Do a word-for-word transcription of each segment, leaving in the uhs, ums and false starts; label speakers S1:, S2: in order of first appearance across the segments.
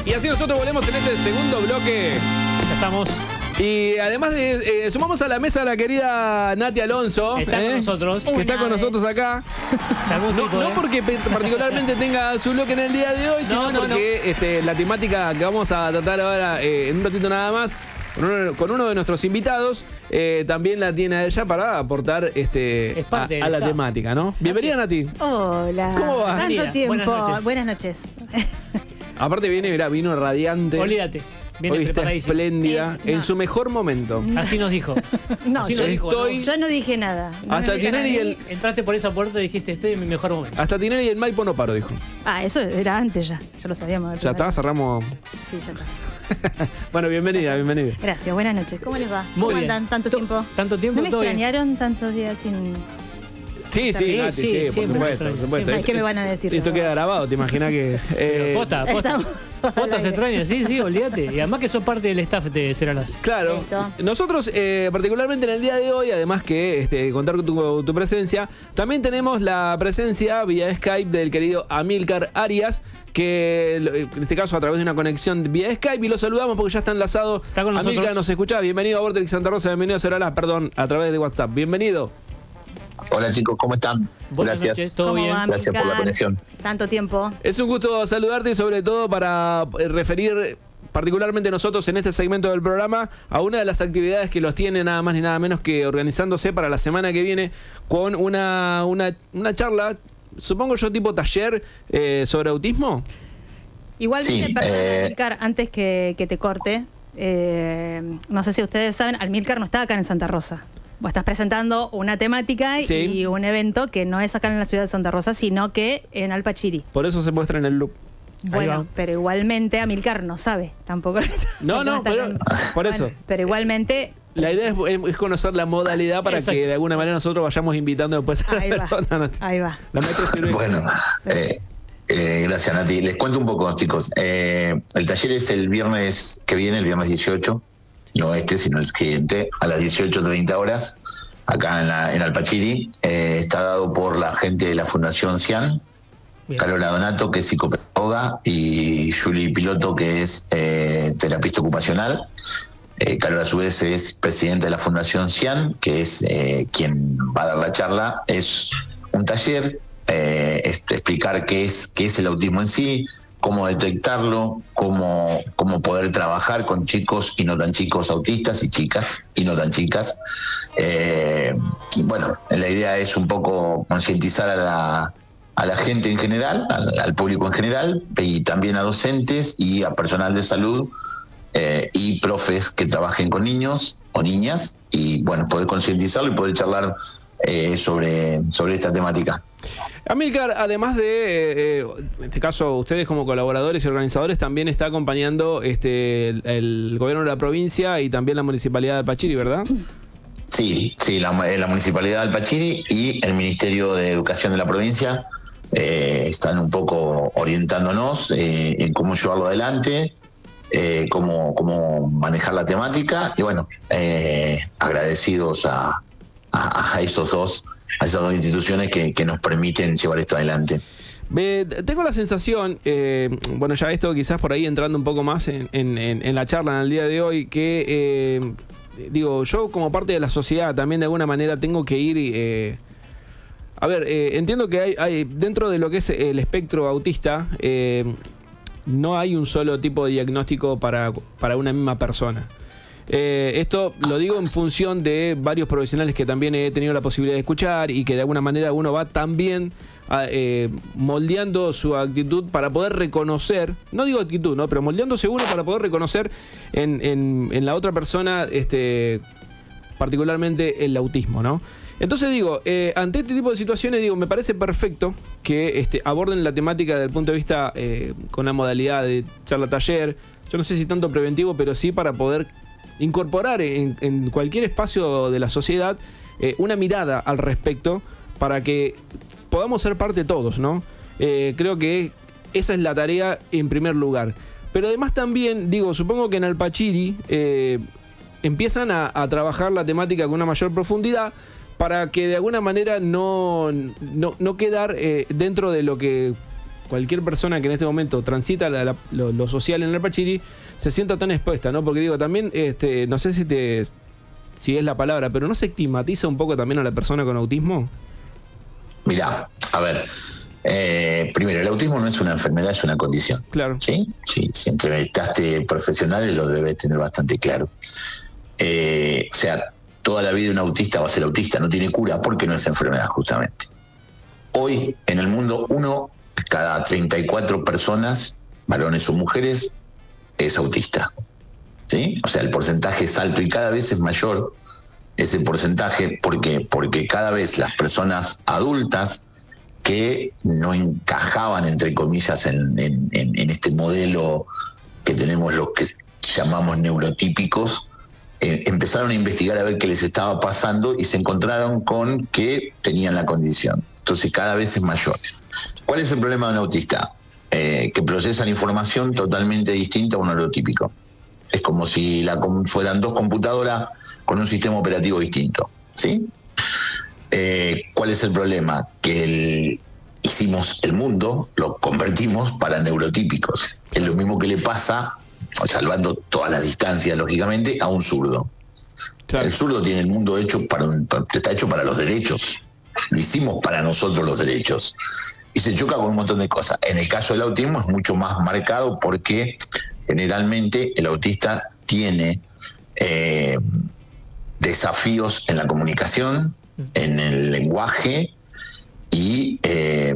S1: Y así nosotros volvemos en este segundo bloque.
S2: Ya estamos.
S1: Y además de, eh, sumamos a la mesa a la querida Nati Alonso.
S2: Está
S1: ¿eh?
S2: con nosotros.
S1: Que está con nosotros acá.
S2: No,
S1: no porque particularmente tenga su bloque en el día de hoy, sino
S2: no, no,
S1: porque
S2: no.
S1: Este, la temática que vamos a tratar ahora eh, en un ratito nada más, con uno, con uno de nuestros invitados, eh, también la tiene a ella para aportar este,
S2: Es parte
S1: a, a la
S2: del
S1: temática, ¿no? Bienvenida, Nati.
S3: Hola.
S1: ¿Cómo va?
S3: Tanto
S2: Bienvenida.
S3: tiempo.
S2: Buenas noches.
S3: Buenas noches.
S1: Aparte viene, mirá, vino radiante.
S2: Olvídate. Viene
S1: Hoy está
S2: preparadísimo.
S1: espléndida,
S3: Es- no.
S1: en su mejor momento.
S2: Así nos dijo.
S3: No,
S2: Así
S3: yo,
S2: nos dijo,
S1: estoy-
S2: ¿no?
S3: yo no dije nada. No
S1: Hasta
S3: me metan
S1: Tinelli y
S3: ahí.
S1: el-
S2: Entraste por esa puerta y dijiste, estoy en mi mejor momento.
S1: Hasta Tinelli y el Maipo no paro, dijo.
S3: Ah, eso era antes ya. Ya lo sabíamos.
S1: Ya está, cerramos.
S3: Sí, ya está.
S1: Bueno, bienvenida, bienvenida.
S3: Gracias. Buenas noches. ¿Cómo les va?
S2: Muy
S3: ¿Cómo
S2: bien.
S3: andan tanto
S2: To-
S3: tiempo?
S2: tanto tiempo,
S3: ¿No me
S2: todo bien.
S3: extrañaron tantos días sin...?
S1: Sí, sí,
S2: Sí,
S1: Nati,
S2: sí,
S1: sí, por
S2: siempre
S1: supuesto,
S2: se extraña,
S1: por supuesto.
S2: siempre.
S3: ¿Qué me van a decir?
S1: Esto queda grabado, ¿te imaginas que...? eh,
S2: Posta, posta.
S3: Estamos al
S2: Posta se
S3: aire.
S2: extraña, sí, sí, olvídate. Y además que sos parte del staff de Ceralas.
S1: Claro,
S3: Listo.
S1: nosotros eh, particularmente en el día de hoy, además que este, contar con tu, tu presencia, también tenemos la presencia vía Skype del querido Amílcar Arias, que en este caso a través de una conexión vía Skype, y lo saludamos porque ya está enlazado.
S2: Está con nosotros.
S1: Amílcar, nos escucha, bienvenido a Vortex Santa Rosa, bienvenido a Ceralas, perdón, a través de WhatsApp, bienvenido.
S4: Hola chicos, ¿cómo están?
S2: Buenas
S4: Gracias.
S2: noches, ¿todo
S3: ¿Cómo
S2: bien?
S3: va,
S4: Gracias por la
S3: Milcar?
S4: conexión.
S3: Tanto tiempo.
S1: Es un gusto saludarte y sobre todo para eh, referir particularmente nosotros en este segmento del programa a una de las actividades que los tiene nada más ni nada menos que organizándose para la semana que viene con una, una, una charla, supongo yo tipo taller eh, sobre autismo.
S3: Igualmente,
S4: Sí,
S3: perdón,
S4: eh,
S3: Amílcar, antes que, que te corte, eh, no sé si ustedes saben, Amílcar no está acá en Santa Rosa. Vos estás presentando una temática
S1: Sí.
S3: y un evento que no es acá en la ciudad de Santa Rosa, sino que en Alpachiri.
S1: Por eso se muestra en el loop.
S3: Bueno,
S2: va.
S3: pero igualmente Amílcar no sabe tampoco.
S1: No,
S3: porque
S1: no,
S3: está
S1: pero-
S3: acá en-
S1: por eso.
S3: Bueno, pero igualmente...
S1: La idea es, es conocer la modalidad para
S2: Exacto.
S1: que de alguna manera nosotros vayamos invitando después a
S3: Ahí
S1: la
S3: va,
S1: persona.
S3: ahí va.
S1: La maestra sirve.
S4: Bueno, eh, eh, gracias Nati. Les cuento un poco, chicos. Eh, el taller es el viernes que viene, el viernes dieciocho, no este, sino el siguiente, a las dieciocho treinta horas, acá en, la, en Alpachiri. Eh, está dado por la gente de la Fundación Cian,
S2: Bien.
S4: Carola Donato, que es psicopedagoga, y Julie Piloto, que es eh, terapista ocupacional. Eh, Carola a su vez es presidenta de la Fundación Cian, que es eh, quien va a dar la charla. Es un taller, eh, es explicar qué es, qué es el autismo en sí, cómo detectarlo, cómo, cómo poder trabajar con chicos y no tan chicos autistas y chicas y no tan chicas. Eh, y bueno, la idea es un poco concientizar a la, a la gente en general, al, al público en general, y también a docentes y a personal de salud eh, y profes que trabajen con niños o niñas, y bueno, poder concientizarlo y poder charlar eh, sobre, sobre esta temática.
S1: Amílcar, además de, eh, en este caso, ustedes como colaboradores y organizadores, también está acompañando este, el, el gobierno de la provincia y también la municipalidad de Alpachiri, ¿verdad?
S4: Sí, sí, la, la Municipalidad de Alpachiri y el Ministerio de Educación de la provincia eh, están un poco orientándonos eh, en cómo llevarlo adelante, eh, cómo, cómo manejar la temática, y bueno, eh, agradecidos a, a, a esos dos, a esas dos instituciones que, que nos permiten llevar esto adelante.
S1: Ve, tengo la sensación, eh, bueno, ya esto quizás por ahí entrando un poco más en, en, en, en la charla en el día de hoy, que eh, digo, yo como parte de la sociedad también de alguna manera tengo que ir... Eh, a ver, eh, entiendo que hay, hay dentro de lo que es el espectro autista, eh, no hay un solo tipo de diagnóstico para, para una misma persona. Eh, esto lo digo en función de varios profesionales que también he tenido la posibilidad de escuchar y que de alguna manera uno va también a, eh, moldeando su actitud para poder reconocer, no digo actitud, ¿no? Pero moldeándose uno para poder reconocer en, en, en la otra persona, este, particularmente el autismo, ¿no? Entonces digo, eh, ante este tipo de situaciones, digo, me parece perfecto que este, aborden la temática desde el punto de vista eh, con la modalidad de charla taller. Yo no sé si tanto preventivo, pero sí para poder incorporar en, en cualquier espacio de la sociedad eh, una mirada al respecto para que podamos ser parte todos, ¿no? Eh, creo que esa es la tarea en primer lugar. Pero además también, digo, supongo que en Alpachiri eh, empiezan a, a trabajar la temática con una mayor profundidad para que de alguna manera no, no, no quedar eh, dentro de lo que cualquier persona que en este momento transita la, la, lo, lo social en el Pachiri se sienta tan expuesta, ¿no? Porque digo, también, este, no sé si te si es la palabra, pero ¿no se estigmatiza un poco también a la persona con autismo?
S4: Mirá, a ver, eh, primero, el autismo no es una enfermedad, es una condición.
S1: Claro.
S4: ¿Sí? Sí, si entrevistaste profesionales lo debes tener bastante claro. Eh, o sea, toda la vida un autista va a ser autista, no tiene cura porque no es enfermedad, justamente. Hoy, en el mundo, uno cada treinta y cuatro personas, varones o mujeres, es autista. ¿Sí? O sea, el porcentaje es alto y cada vez es mayor ese porcentaje. ¿Por qué? Porque cada vez las personas adultas que no encajaban, entre comillas, en, en, en este modelo que tenemos los que llamamos neurotípicos, eh, empezaron a investigar a ver qué les estaba pasando y se encontraron con que tenían la condición. Entonces cada vez es mayor. ¿Cuál es el problema de un autista? Eh, que procesan información totalmente distinta a un neurotípico. Es como si la, fueran dos computadoras con un sistema operativo distinto, ¿sí? Eh, ¿Cuál es el problema? Que el, hicimos el mundo, lo convertimos para neurotípicos. Es lo mismo que le pasa, salvando todas las distancias, lógicamente, a un zurdo. Claro. El zurdo tiene el mundo hecho para un, está hecho para los derechos. Lo hicimos para nosotros los derechos. Y se choca con un montón de cosas. En el caso del autismo es mucho más marcado porque generalmente el autista tiene eh, desafíos en la comunicación, en el lenguaje y eh,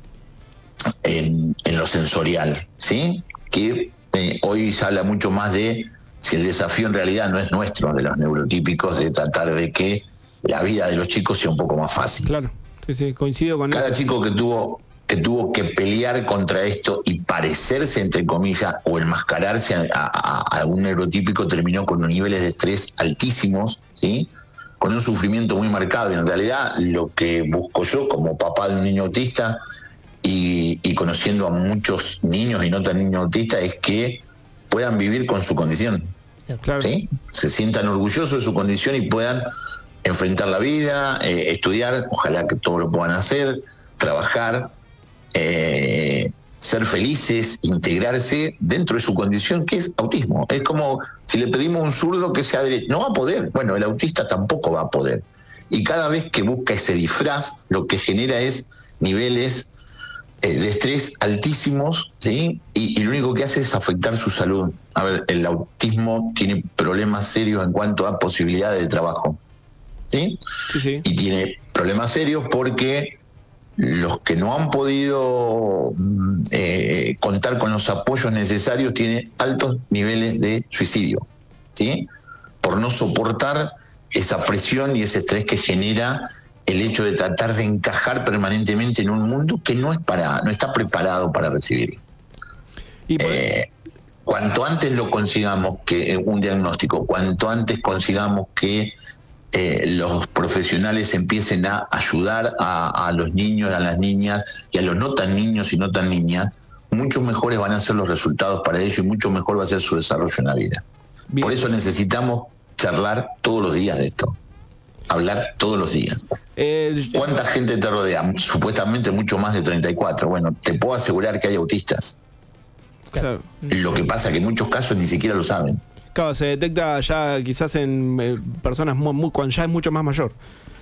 S4: en, en lo sensorial, ¿sí? Que eh, hoy se habla mucho más de si el desafío en realidad no es nuestro, de los neurotípicos, de tratar de que la vida de los chicos sea un poco más fácil.
S1: Claro, sí, sí, coincido con eso.
S4: Cada chico que tuvo que tuvo que pelear contra esto y parecerse, entre comillas, o enmascararse a, a, a un neurotípico terminó con niveles de estrés altísimos, ¿sí? Con un sufrimiento muy marcado. Y en realidad lo que busco yo como papá de un niño autista y, y conociendo a muchos niños y no tan niños autistas es que puedan vivir con su condición.
S1: Claro.
S4: ¿Sí? Se sientan orgullosos de su condición y puedan enfrentar la vida, eh, estudiar, ojalá que todos lo puedan hacer, trabajar, Eh, ser felices, integrarse dentro de su condición que es autismo. Es como si le pedimos a un zurdo que sea derecho, no va a poder. Bueno, el autista tampoco va a poder. Y cada vez que busca ese disfraz, lo que genera es niveles eh, de estrés altísimos, ¿sí? Y, y lo único que hace es afectar su salud. A ver, el autismo tiene problemas serios en cuanto a posibilidades de trabajo, ¿sí?
S1: Sí, sí.
S4: Y tiene problemas serios porque los que no han podido eh, contar con los apoyos necesarios tienen altos niveles de suicidio, ¿sí? Por no soportar esa presión y ese estrés que genera el hecho de tratar de encajar permanentemente en un mundo que no es para, no está preparado para recibir.
S1: Y por...
S4: eh, cuanto antes lo consigamos, que un diagnóstico, cuanto antes consigamos que Eh, los profesionales empiecen a ayudar a, a los niños, a las niñas y a los no tan niños y no tan niñas, mucho mejores van a ser los resultados para ellos y mucho mejor va a ser su desarrollo en la vida. Bien. Por eso necesitamos charlar todos los días de esto, hablar todos los días. Eh, ¿Cuánta gente te rodea? Supuestamente mucho más de treinta y cuatro. Bueno, te puedo asegurar que hay autistas.
S1: Claro.
S4: Lo que pasa es que en muchos casos ni siquiera lo saben.
S1: Claro, se detecta ya quizás en eh, personas muy, muy, cuando ya es mucho más mayor.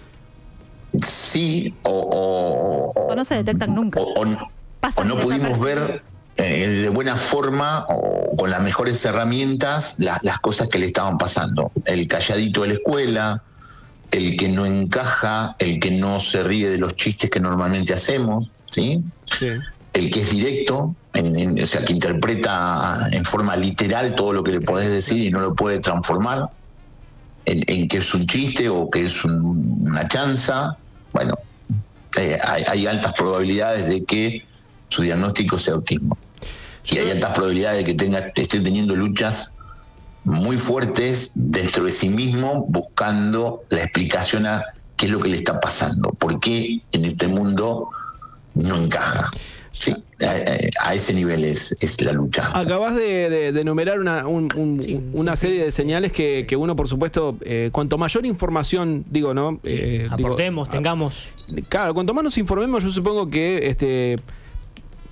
S4: Sí, o... O,
S3: o no se detectan nunca.
S4: O, o, o no pudimos ver eh, de buena forma o con las mejores herramientas la, las cosas que le estaban pasando. El calladito de la escuela, el que no encaja, el que no se ríe de los chistes que normalmente hacemos, ¿sí? Sí. El que es directo, en, en, o sea, que interpreta en forma literal todo lo que le podés decir y no lo puede transformar en, en que es un chiste o que es un, una chanza. Bueno, eh, hay, hay altas probabilidades de que su diagnóstico sea autismo. Y hay altas probabilidades de que tenga, esté teniendo luchas muy fuertes dentro de sí mismo, buscando la explicación a qué es lo que le está pasando, por qué en este mundo no encaja. Sí, a, a ese nivel es, es la lucha.
S1: Acabas de, de, de enumerar una, un, un, sí, una sí, serie sí. de señales que, que uno, por supuesto, eh, cuanto mayor información, digo, ¿no?
S2: Sí,
S1: eh,
S2: aportemos,
S1: digo,
S2: tengamos.
S1: Claro, cuanto más nos informemos, yo supongo que este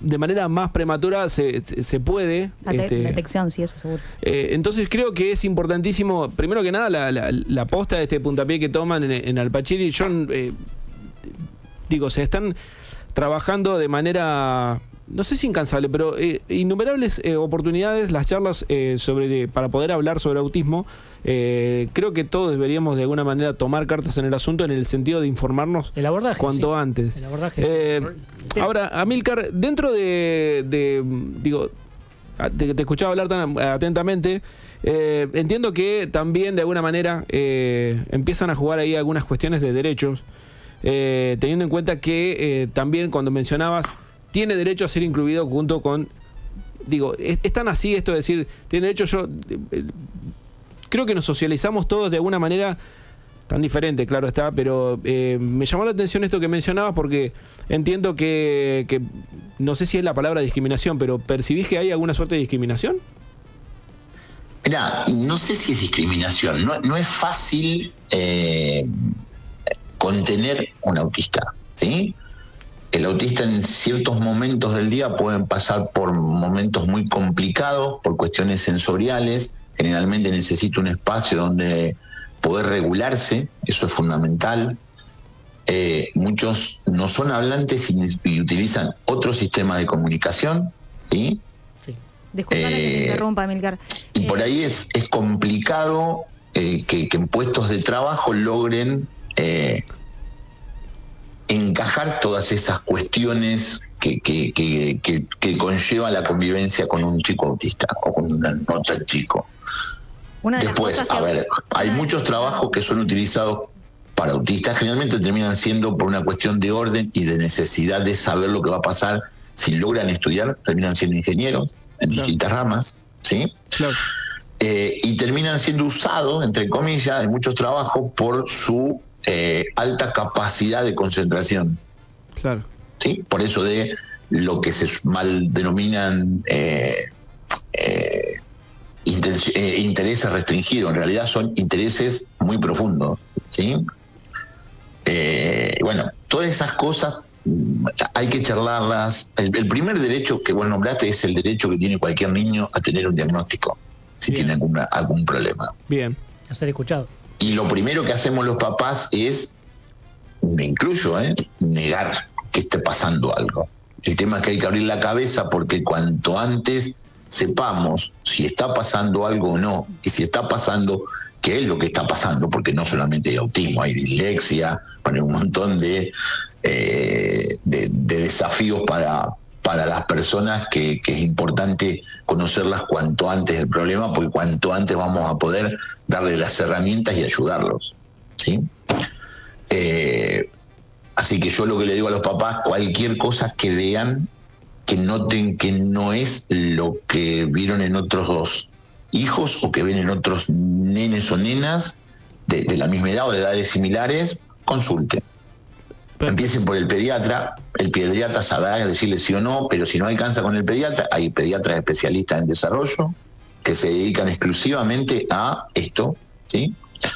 S1: de manera más prematura se, se puede.
S3: La te-
S1: este,
S3: detección, sí, eso seguro.
S1: eh, entonces creo que es importantísimo, primero que nada, la, la, la posta de este puntapié que toman en, en Alpachiri. Yo eh, digo, se están trabajando de manera, no sé si incansable, pero eh, innumerables eh, oportunidades, las charlas eh, sobre para poder hablar sobre autismo. Eh, creo que todos deberíamos de alguna manera tomar cartas en el asunto en el sentido de informarnos
S2: El abordaje,
S1: cuanto
S2: sí.
S1: antes.
S2: El abordaje,
S1: Eh,
S2: sí.
S1: ahora, Amílcar, dentro de, de digo, te, te escuchaba hablar tan atentamente, eh, entiendo que también de alguna manera eh, empiezan a jugar ahí algunas cuestiones de derechos, eh, teniendo en cuenta que eh, también cuando mencionabas, tiene derecho a ser incluido junto con, digo, es, es tan así esto de decir, tiene derecho yo... Eh, creo que nos socializamos todos de alguna manera tan diferente, claro está, pero eh, me llamó la atención esto que mencionabas porque entiendo que, que, no sé si es la palabra discriminación, pero ¿percibís que hay alguna suerte de discriminación?
S4: Mirá, no sé si es discriminación, no, no es fácil eh, contener un autista, ¿sí? El autista en ciertos momentos del día pueden pasar por momentos muy complicados, por cuestiones sensoriales. Generalmente necesita un espacio donde poder regularse, eso es fundamental. Eh, muchos no son hablantes y, y utilizan otro sistema de comunicación, ¿sí?
S2: Sí.
S3: Disculpame que te
S4: Eh,
S3: interrumpa, Amílcar.
S4: Y por
S3: Eh,
S4: ahí es, es complicado eh, que, que en puestos de trabajo logren eh, encajar todas esas cuestiones que, que, que, que, que conlleva la convivencia con un chico autista o con un otro chico.
S3: Una de las
S4: Después,
S3: cosas que-
S4: a ver, hay
S3: una de-
S4: muchos trabajos que son utilizados para autistas, generalmente terminan siendo por una cuestión de orden y de necesidad de saber lo que va a pasar. Si logran estudiar, terminan siendo ingenieros en
S1: Claro.
S4: distintas ramas, ¿sí?
S1: Claro.
S4: Eh, y terminan siendo usados, entre comillas, en muchos trabajos por su eh, alta capacidad de concentración,
S1: Claro.
S4: ¿sí? Por eso de lo que se mal denominan eh, eh, inten- eh, intereses restringidos, en realidad son intereses muy profundos, ¿sí? Eh, bueno, todas esas cosas mm, hay que charlarlas. El, el primer derecho que vos nombraste es el derecho que tiene cualquier niño a tener un diagnóstico, si
S1: Bien.
S4: tiene alguna, algún problema.
S1: Bien.
S2: A ser escuchado.
S4: Y lo primero que hacemos los papás es, me incluyo, ¿eh? negar que esté pasando algo. El tema es que hay que abrir la cabeza porque cuanto antes sepamos si está pasando algo o no, y si está pasando, qué es lo que está pasando, porque no solamente hay autismo, hay dislexia, hay un montón de, eh, de, de desafíos para, para las personas que, que es importante conocerlas cuanto antes del problema, porque cuanto antes vamos a poder darle las herramientas y ayudarlos, ¿sí? Eh, así que yo lo que le digo a los papás, cualquier cosa que vean, que noten que no es lo que vieron en otros dos hijos o que ven en otros nenes o nenas de, de la misma edad o de edades similares, consulten. Empiecen por el pediatra, el pediatra sabrá decirle sí o no, pero si no alcanza con el pediatra, hay pediatras especialistas en desarrollo que se dedican exclusivamente a esto, ¿sí?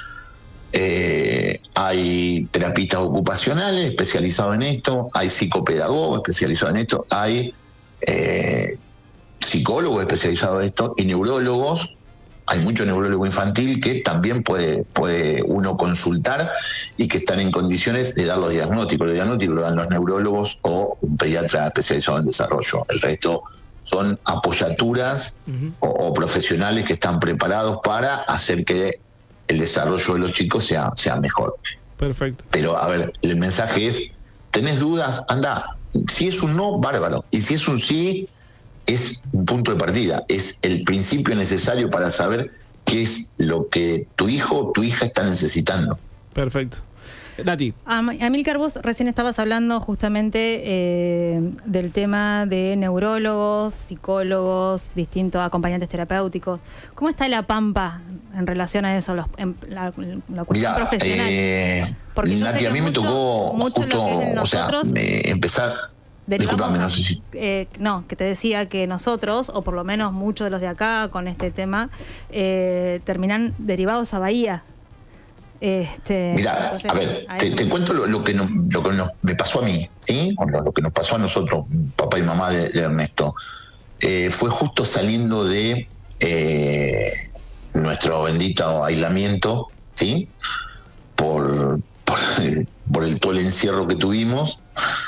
S4: Eh, hay terapistas ocupacionales especializados en esto, hay psicopedagogos especializados en esto, hay eh, psicólogos especializados en esto y neurólogos. Hay mucho neurólogo infantil que también puede, puede uno consultar y que están en condiciones de dar los diagnósticos. Los diagnósticos lo dan los neurólogos o un pediatra especializado en desarrollo. El resto son apoyaturas
S2: Uh-huh.
S4: o, o profesionales que están preparados para hacer que el desarrollo de los chicos sea, sea mejor.
S1: Perfecto.
S4: Pero, a ver, el mensaje es, ¿tenés dudas? Anda. Si es un no, bárbaro. Y si es un sí, es un punto de partida. Es el principio necesario para saber qué es lo que tu hijo o tu hija está necesitando.
S1: Perfecto. Nati.
S3: Am- Amílcar, vos recién estabas hablando justamente eh, del tema de neurólogos, psicólogos, distintos acompañantes terapéuticos. ¿Cómo está la Pampa en relación a eso, los, en la, la cuestión
S4: Mirá,
S3: profesional?
S4: eh,
S3: Porque yo sé
S4: Nati,
S3: que
S4: a mí
S3: mucho-
S4: me tocó
S3: mucho
S4: justo,
S3: lo que es
S4: o sea,
S3: nosotros
S4: me- empezar...
S3: derivamos
S4: Disculpame,
S3: a-
S4: no sé si...
S3: eh, no, que te decía que nosotros, o por lo menos muchos de los de acá con este tema, eh, terminan derivados a Bahía. Este,
S4: Mirá,
S3: entonces,
S4: a ver,
S3: a
S4: te,
S3: eso-
S4: te cuento lo, lo que, no- lo que nos- me pasó a mí, ¿sí? O lo, lo que nos pasó a nosotros, papá y mamá de, de Ernesto. Eh, fue justo saliendo de eh, nuestro bendito aislamiento, ¿sí? Por, por, por el, todo el encierro que tuvimos.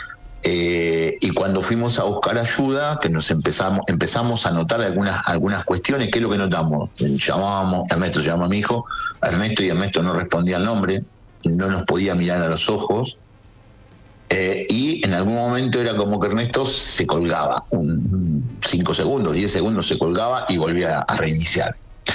S4: Eh, y cuando fuimos a buscar ayuda, que nos empezamos empezamos a notar algunas algunas cuestiones. ¿Qué es lo que notamos? Llamábamos, Ernesto se llama a mi hijo, Ernesto, y Ernesto no respondía al nombre, no nos podía mirar a los ojos, eh, y en algún momento era como que Ernesto se colgaba, un cinco segundos, diez segundos se colgaba y volvía a reiniciar.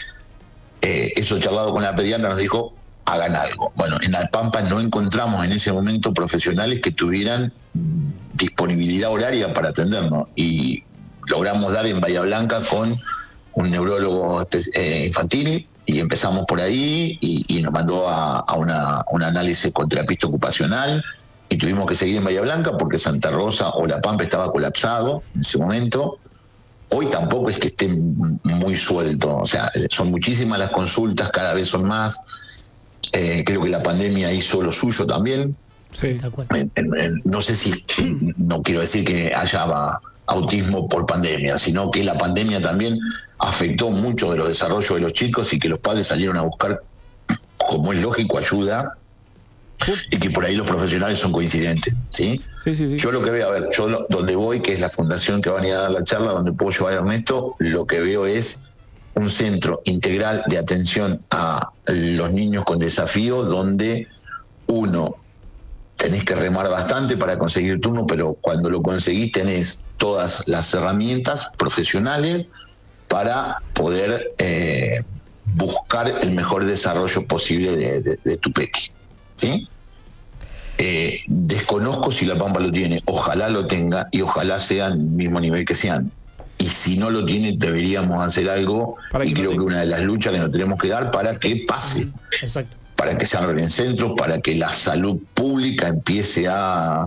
S4: Eh, eso charlado con la pediatra nos dijo, hagan algo. Bueno, en Alpampa no encontramos en ese momento profesionales que tuvieran disponibilidad horaria para atendernos, y logramos dar en Bahía Blanca con un neurólogo eh, infantil, y empezamos por ahí, y, y nos mandó a, a una, un análisis con terapista ocupacional, y tuvimos que seguir en Bahía Blanca porque Santa Rosa o La Pampa estaba colapsado en ese momento. Hoy tampoco es que esté muy suelto, o sea, son muchísimas las consultas, cada vez son más. Eh, creo que la pandemia hizo lo suyo también.
S1: Sí.
S2: Tal cual.
S4: En- en- en- no sé si, no quiero decir que haya autismo por pandemia, sino que la pandemia también afectó mucho de los desarrollos de los chicos, y que los padres salieron a buscar, como es lógico, ayuda, y que por ahí los profesionales son coincidentes, ¿sí?
S1: Sí, sí, sí.
S4: Yo lo que veo, a ver, yo lo- donde voy, que es la fundación que van a ir a dar la charla, donde puedo llevar a Ernesto, lo que veo es un centro integral de atención a los niños con desafíos, donde uno, tenés que remar bastante para conseguir turno, pero cuando lo conseguís tenés todas las herramientas profesionales para poder eh, buscar el mejor desarrollo posible de, de, de tu peque, ¿sí? Eh, desconozco si La Pampa lo tiene, ojalá lo tenga, y ojalá sea al mismo nivel que sean. Y si no lo tiene, deberíamos hacer algo,
S1: Para
S4: y
S1: que lo
S4: creo que
S1: tenga.
S4: una de las luchas que nos tenemos que dar para que pase,
S2: Exacto.
S4: para que se abran centros, para que la salud pública empiece a, a,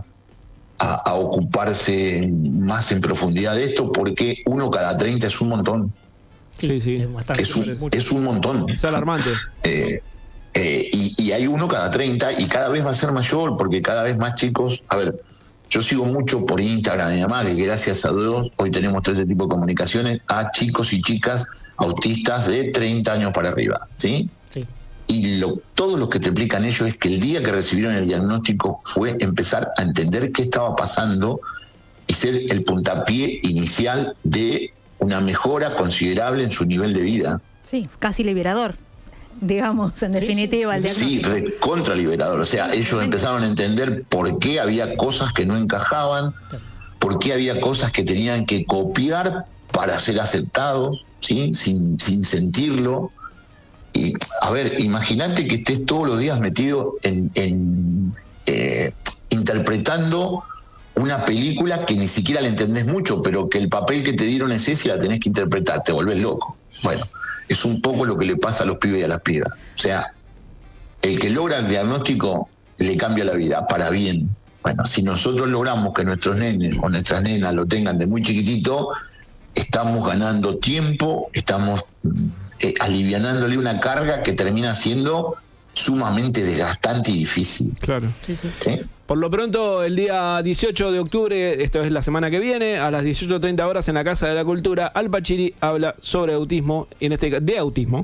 S4: a ocuparse más en profundidad de esto, porque uno cada treinta es un montón,
S1: Sí, sí.
S2: Es bastante.
S4: es un, es un montón.
S1: Es alarmante.
S4: Eh, eh, y, y hay uno cada treinta, y cada vez va a ser mayor, porque cada vez más chicos. A ver, yo sigo mucho por Instagram y demás, que gracias a Dios hoy tenemos todo este tipo de comunicaciones a chicos y chicas autistas de treinta años para arriba, ¿sí?
S2: Sí.
S4: Y lo, todo lo que te explican ellos es que el día que recibieron el diagnóstico fue empezar a entender qué estaba pasando y ser el puntapié inicial de una mejora considerable en su nivel de vida.
S3: Sí, casi liberador, digamos, en
S2: Sí,
S3: definitiva, el
S4: Sí,
S3: diagnóstico.
S4: recontra liberador. O sea, ellos empezaron a entender por qué había cosas que no encajaban, por qué había cosas que tenían que copiar para ser aceptados, ¿sí? Sin, sin sentirlo. Y, a ver, imagínate que estés todos los días metido en, en eh, interpretando una película que ni siquiera la entendés mucho, pero que el papel que te dieron es ese y la tenés que interpretar, te volvés loco. Bueno, es un poco lo que le pasa a los pibes y a las pibas. O sea, el que logra el diagnóstico le cambia la vida, para bien. Bueno, si nosotros logramos que nuestros nenes o nuestras nenas lo tengan de muy chiquitito, estamos ganando tiempo, estamos eh, alivianándole una carga que termina siendo sumamente desgastante y difícil.
S1: Claro.
S2: Sí, sí.
S4: ¿Sí?
S1: Por lo pronto, el día dieciocho de octubre, esto es la semana que viene, a las dieciocho treinta horas en la Casa de la Cultura, Al Pachiri habla sobre autismo, en este ca- de autismo.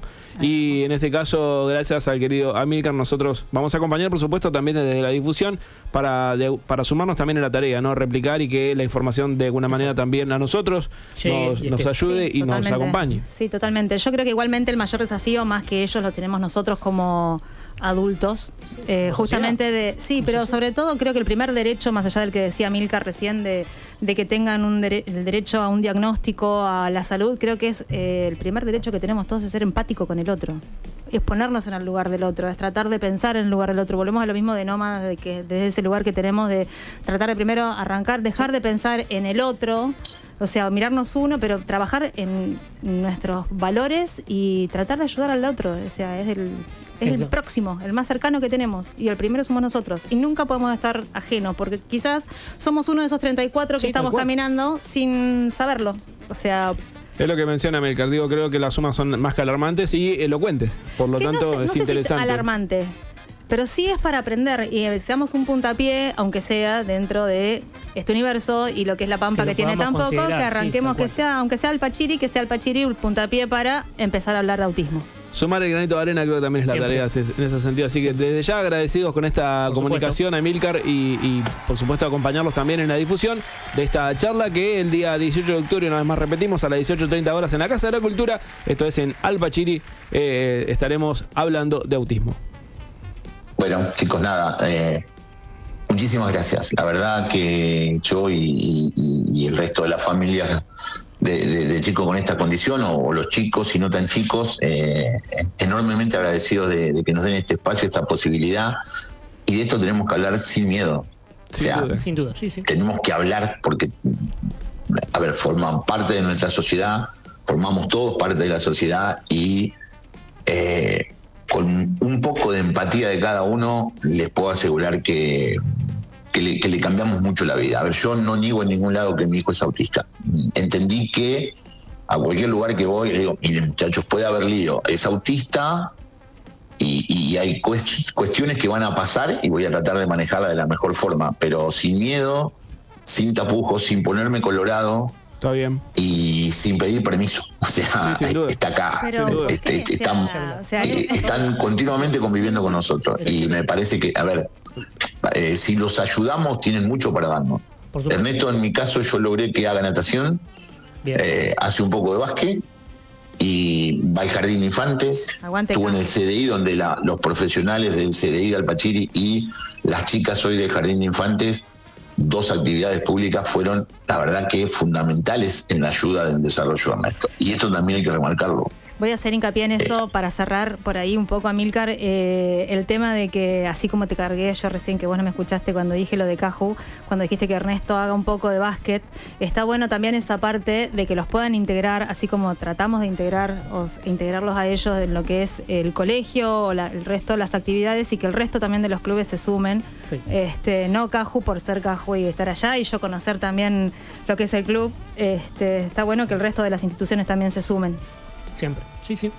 S1: Y en este caso, gracias al querido Amílcar, nosotros vamos a acompañar, por supuesto, también desde la difusión para, de- para sumarnos también en la tarea, ¿no? Replicar y que la información de alguna manera también a nosotros
S2: Llegue,
S1: nos,
S2: y es
S1: nos
S2: que-
S1: ayude
S3: Sí,
S1: y nos
S3: totalmente.
S1: acompañe.
S3: Sí, totalmente. Yo creo que igualmente el mayor desafío, más que ellos, lo tenemos nosotros como adultos, eh,
S2: Como
S3: justamente
S2: sociedad.
S3: de, sí, pero sobre todo creo que el primer derecho, más allá del que decía Milka recién, de, de que tengan un dere- el derecho a un diagnóstico, a la salud, creo que es eh, el primer derecho que tenemos todos, es ser empático con el otro, es ponernos en el lugar del otro, es tratar de pensar en el lugar del otro. Volvemos a lo mismo de nómadas, de que desde ese lugar que tenemos de tratar de primero arrancar, dejar de pensar en el otro, o sea, mirarnos uno, pero trabajar en nuestros valores y tratar de ayudar al otro. O sea, es el, es el
S2: Eso.
S3: próximo, el más cercano que tenemos. Y el primero somos nosotros. Y nunca podemos estar ajenos, porque quizás somos uno de esos treinta y cuatro que
S2: Sí, tal
S3: estamos
S2: cual.
S3: caminando sin saberlo. O sea,
S1: Es lo que menciona Amílcar, digo, creo que las sumas son más que alarmantes y elocuentes. Por lo
S3: que no
S1: tanto,
S3: sé, no
S1: es
S3: sé si es
S1: interesante.
S3: alarmante. pero sí es para aprender y seamos un puntapié, aunque sea dentro de este universo y lo que es la pampa que, que tiene tan poco, que arranquemos sí, que sea, aunque sea el Pachiri, que sea el Pachiri un puntapié para empezar a hablar de autismo.
S1: Sumar el granito de arena creo que también es la Siempre. tarea en ese sentido. Así que desde ya agradecidos con esta por comunicación supuesto. a Emilcar y, y por supuesto acompañarlos también en la difusión de esta charla que el día dieciocho de octubre, una vez más repetimos, a las dieciocho treinta horas en la Casa de la Cultura, esto es en Al Pachiri, eh, estaremos hablando de autismo.
S4: Bueno, chicos, nada, eh, muchísimas gracias. La verdad que yo y, y, y el resto de la familia de, de, de chicos con esta condición, o, o los chicos y no tan chicos, eh, enormemente agradecidos de, de que nos den este espacio, esta posibilidad, y de esto tenemos que hablar sin miedo.
S2: Sin o sea, duda, sin duda, sí, sí.
S4: Tenemos que hablar porque, a ver, forman parte de nuestra sociedad, formamos todos parte de la sociedad y eh, con un poco de empatía de cada uno les puedo asegurar que Que le, que le cambiamos mucho la vida. A ver, yo no niego en ningún lado que mi hijo es autista. Entendí que a cualquier lugar que voy, le digo, miren muchachos, puede haber lío, es autista y, y hay cuestiones que van a pasar y voy a tratar de manejarla de la mejor forma, pero sin miedo, sin tapujos, sin ponerme colorado.
S1: Está bien.
S4: Y sin pedir permiso. O sea, sí, está acá.
S3: Pero,
S4: este, este, están, o sea, eh, están continuamente conviviendo con nosotros. Y me parece que, a ver, eh, si los ayudamos, tienen mucho para darnos. Ernesto, en mi caso, yo logré que haga natación, eh, hace un poco de básquet y va al Jardín de Infantes.
S3: Aguante
S4: estuvo en el C D I, donde la, los profesionales del C D I de Al Pachiri y las chicas hoy del Jardín de Infantes, dos actividades públicas fueron, la verdad, que fundamentales en la ayuda del desarrollo de Ernesto. Y esto también hay que remarcarlo.
S3: Voy a hacer hincapié en eso eh. para cerrar por ahí un poco, Amilcar, eh, el tema de que, así como te cargué yo recién, que vos no me escuchaste cuando dije lo de Caju, cuando dijiste que Ernesto haga un poco de básquet, está bueno también esa parte de que los puedan integrar, así como tratamos de integrar o integrarlos a ellos en lo que es el colegio o la, el resto de las actividades, y que el resto también de los clubes se sumen. Sí. Este, no Caju por ser Caju y estar allá, y yo conocer también lo que es el club. Este, está bueno que el resto de las instituciones también se sumen.
S2: Siempre, sí, sí.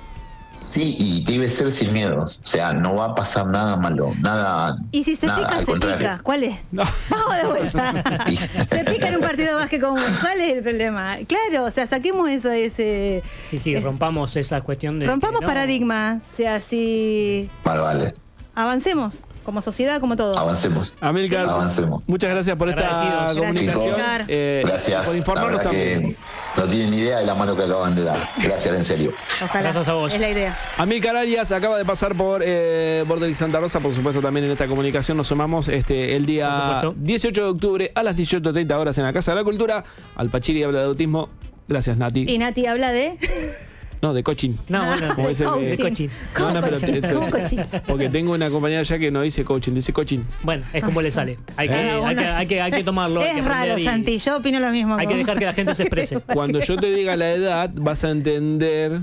S4: Sí, y debe ser sin miedo. O sea, no va a pasar nada malo, nada.
S3: Y si se
S4: nada,
S3: pica, se contrario. pica. ¿Cuál es? No. Vamos de vuelta. Se pica en un partido de básquet común. ¿Cuál es el problema? Claro, o sea, saquemos eso, ese.
S2: Sí, sí, rompamos esa cuestión de.
S3: Rompamos
S2: no.
S3: paradigmas. O sea, si.
S4: Vale, vale.
S3: Avancemos. Como sociedad, como todo.
S4: Avancemos.
S1: Amilcar,
S4: avancemos.
S1: Muchas gracias por esta comunicación.
S4: Gracias. Eh, gracias. Por informarnos también. No tienen ni idea de la mano que acaban de dar. Gracias, en serio.
S3: Ojalá. Gracias a vos. Es la idea.
S1: Amilcar Arias acaba de pasar por eh, Borderix Santa Rosa. Por supuesto, también en esta comunicación nos sumamos este, el día dieciocho de octubre a las dieciocho treinta horas en la Casa de la Cultura. Al Pachiri habla de autismo. Gracias, Nati.
S3: Y Nati habla de...
S1: No, de coaching.
S2: No, bueno,
S1: como ese
S2: coaching.
S1: De
S2: coaching.
S3: ¿Cómo
S1: no, no,
S3: coaching?
S1: Pero,
S3: ¿Cómo coaching?
S1: Porque tengo una compañera ya que no dice coaching, dice coaching.
S2: Bueno, es como le sale. Hay que,
S3: ah,
S2: hay que, hay que, hay que tomarlo.
S3: Es
S2: que
S3: raro,
S2: y,
S3: Santi. Yo opino lo mismo.
S2: Hay que dejar que la gente se exprese.
S1: Cuando yo te diga la edad, vas a entender.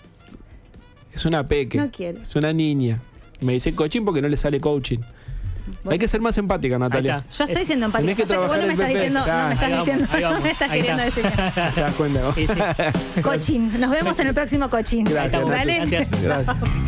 S1: Es una peque.
S3: No quiero.
S1: Es una niña. Me dice coaching porque no le sale coaching. Bueno. Hay que ser más empática, Natalia.
S3: Yo estoy
S1: es,
S3: siendo empática.
S1: Que o sea, que
S3: vos no me estás diciendo, no me estás diciendo, no me estás queriendo decir.
S1: Te das cuenta vos.
S3: Sí, sí. Coaching. Nos vemos en el próximo coaching.
S1: Gracias.
S3: ¿Vale?
S2: Gracias.
S1: Gracias.